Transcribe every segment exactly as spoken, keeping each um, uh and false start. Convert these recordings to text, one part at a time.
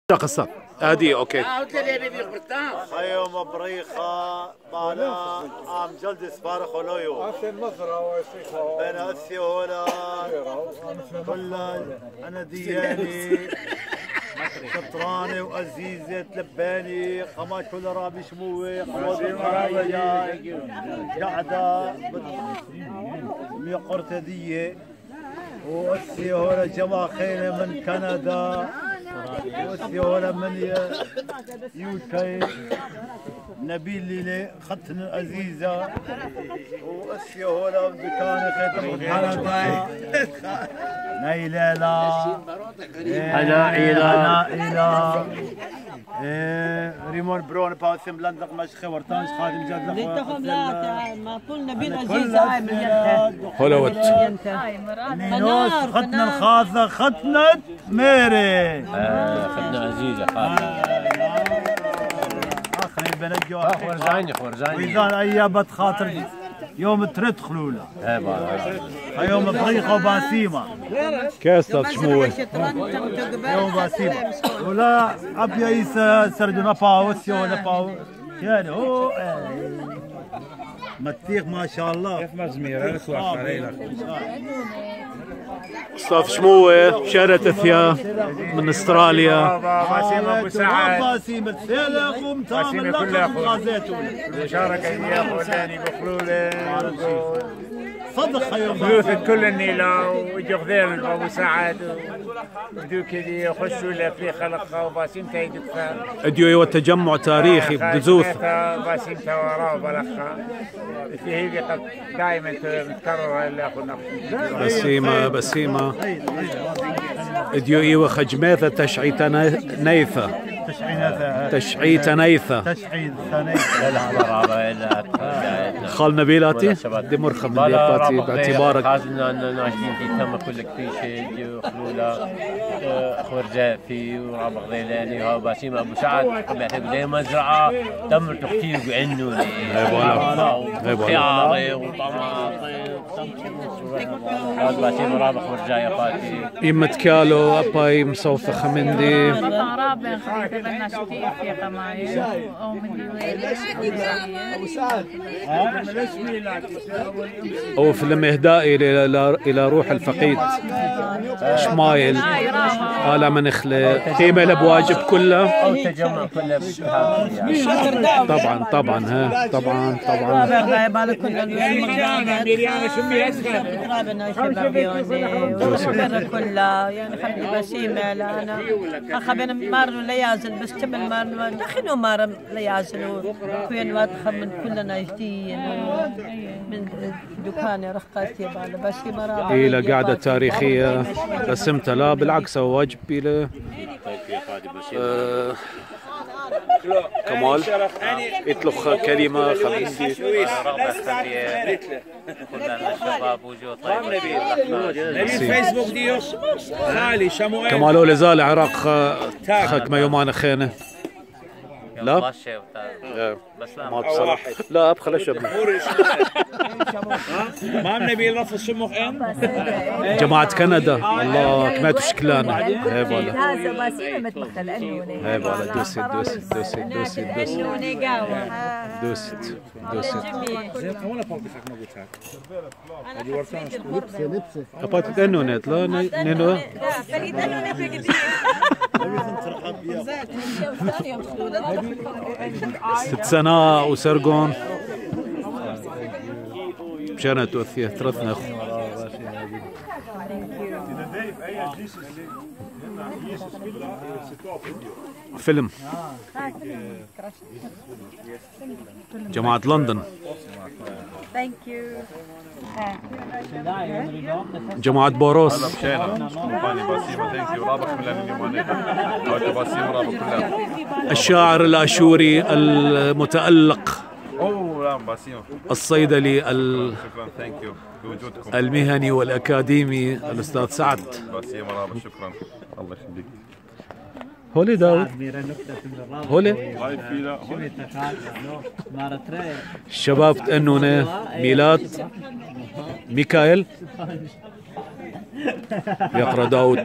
قصة هذه اوكي. خيوم بريخة بالا عم جلد سفار خلويو بين السيولة كل انا دياني شطراني وعزيزة لباني قماش كل رابي شموي قماش قاعدة مي قرطدية والسيولة جما خيلة من كندا والسيولة من يوكي نبيل ليلي ختن عزيزة والسيولة دكان خيط كندا نيلالا أنا إلى إلى ريمون برون باسم بلندق مش خورتانش خادم جد ليتهم لا ما طول نبيل عزيزة هاي من ينتهي هولوت نينوس ختنا الخاصة ختنا ميري ختنا عزيزة خاصة آخر بنجي آخر زاني آخر زاني وإذا أيابت خاطر يوم ترد خلولة يوم بريقة وباسيمة كاستاذ شموه يوم باسيمة ولا أبي يسا سردنا باوس يوم باو يعني هو متيق ما شاء الله كيف مزمير استاذ شموه شارة اثيا من استراليا. باسيم ابو سعد باسيم الثلق ومتامل لقب غازيتون مشاركة يا فلاني بخلوله صدق يوم ضيوف كل النيلة ويجوا غذيل ابو سعد بدو كذي يخشوا له في خلقها وباسيم تيدفع اديو تجمع تاريخي بدزوث باسيم وراه بلخها في هيك دائما متكرره اللي اخونا بسيمة بسيمة اديو ايوه خجماثة تشعيت نيثة تشعيت نيثة تشعيت نيثة خال نبيلاتي دي مرخب من ليباتي باعتبارك خازنا ناشدين في تم كلك في شيء خلولا خورجافي وراب غذيلاني هاو باسيم ابو سعد قبل يحتاج مزرعه تم تختيق عنه خياري وطماطم هذا باسيم راب خورجايا فاتي يمة كالو اباي مسوفة خمندي رابع خليفة بناشتي في قمايل او من ابو سعد او فيلم اهدائي الى الى روح الفقيد شمايل على منخله قيمه لبواجب كله او تجمع كله طبعا طبعا ها طبعا طبعا كلها يعني خلي بسيمه انا خبنا مارنو ليازل بس تمن مارنو دخلوا مار ليازل وين وادخل من كلنا جديد من دكان رقاتي بعد بس مرة إلى قاعدة تاريخية رسمتها لا بالعكس هو واجب إلى آه كمال يطلق كلمة خميسي فيسبوك ديو خالي شموئيل كمال أولي زال عراق خك ما يومان خينه لا بس ما بصراحة لا ابخل اشرب ما نبي لفظ شموخ ان جماعة كندا الله كماتوا شكلانة هاي بالا هذا باسيمه متبخل انوني هاي بالا دوسي دوسي دوسي دوسي دوسي دوسي دوسي وانا فوق حق ما قلت هذه ورثان لبسه لبسه ابات انونيت لا نينو فريد انوني في ست سنة وسرقون مشان توثيه ثلاثنا اخو فيلم جماعة لندن جماعة بوروس الشاعر الآشوري المتألق الصيدلي المهني والأكاديمي الأستاذ سعد. شكرا الله يخليك. هولي داود هولي الشباب تأنونه ميلاد ميكائيل يقرا داود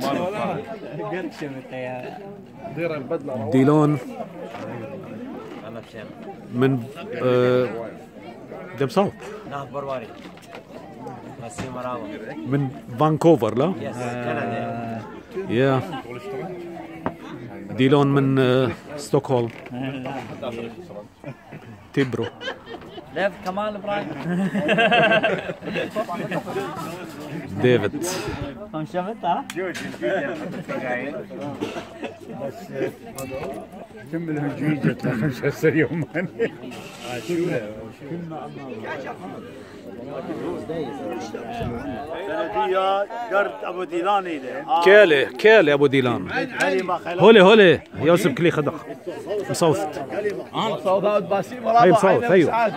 ديلون من آه دم صوت من فانكوفر لا يا ديلون من آه ستوكهولم تيبرو ليف كمال ابراهيم ديفيد هم شفت ها؟ كمل هالجويجة خمسة يوما قرد ابو ديلاني كالي كالي ابو ديلان هولي هولي يوسف كلي خدق مصوت صوت باسيم هاي مصوت ايوه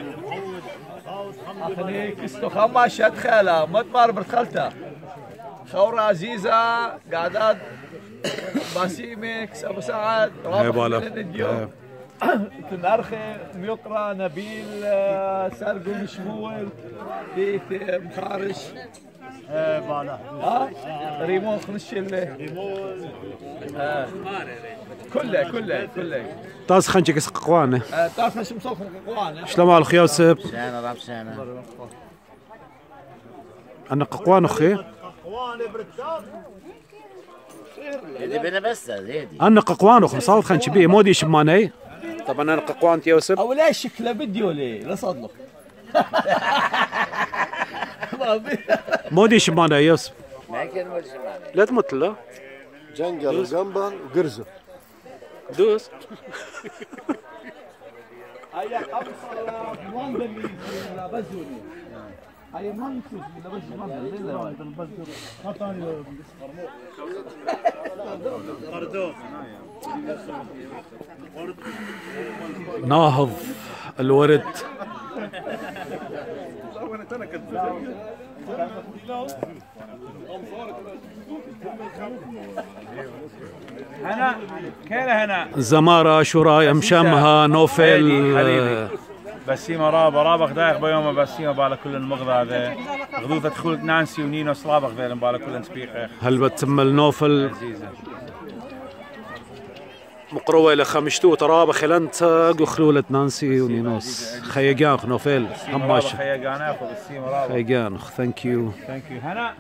اخني كستو خماش ادخلها ما تمر برخلتها خورة عزيزة قعدات باسيمك ابو سعد رابح الديو تنرخي ميقرا نبيل سرقو مشمول بيت مخارش بالا ها ريمون خنش اللي كله كله كله طاس خنجك قوانه طاس خنش مصوف قوانه شلون مالك يوسف؟ سنة راب سنة انا قوان اخي هذي بنا بس هذي انا قوان اخي صوت خنش بيه مودي شماني طبعا انا قوان يوسف او ليش شكله فيديو لي لا صدق مودي شماني يوسف ما كان ولا شيء لا تموت لا جنجل وجنبر وقرزه دوس هيا ابصر ماندلي لا بزوني هيا مانسوس لا بس ماندلي ناهض الورد هنا كيله هنا زمارة شراي مشمها نوفل بسيمة رابا رابا خدايق بيوم بسيمة بالا كل المغضى هذا غضوثة تخول نانسي ونينوس رابا خدايق بالا كل نسبيقه هل بتسمى نوفل مقروة إلى خمشتو ترابة خلنت وخلولة نانسي ونينوس خيجانخ نوفل هماش خيجانخ وبسيمة رابا خيجانخ ثانك يو ثانك يو هنا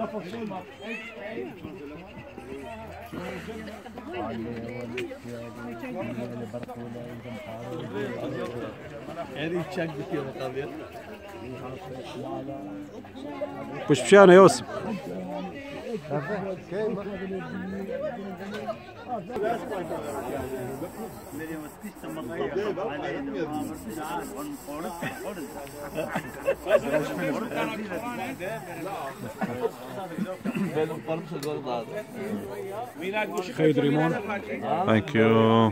وش بشانة يوسف خيد ريمون ثانك يو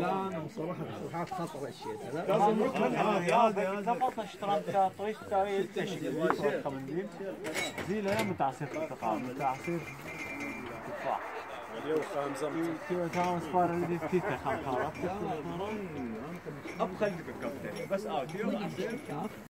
زي لا متعصب متعصب اليوم خامزة كيف كان صار اللي تيتا خام خارق أبغى بس آه